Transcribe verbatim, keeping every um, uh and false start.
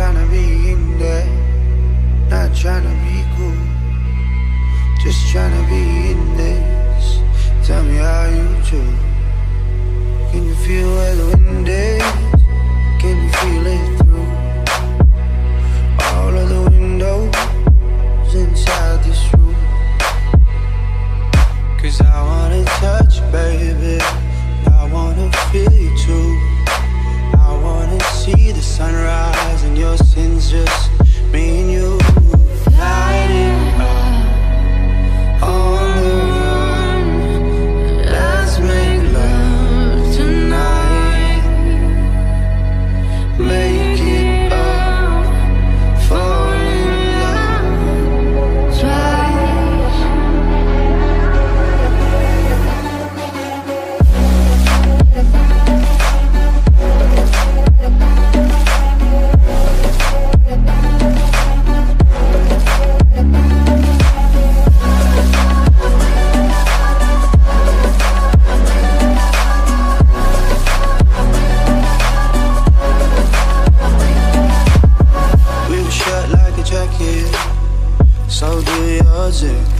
tryna be in there, not tryna be cool, just tryna be in this. Tell me how you do. Can you feel where the wind is? Can you feel it through all of the windows inside this room? Cause I wanna touch you, baby, I wanna feel you too. I wanna see the sunrise and your sins, just me and you. Lighting up on the run, let's make love tonight. Make it up, fall in love twice. So do yours.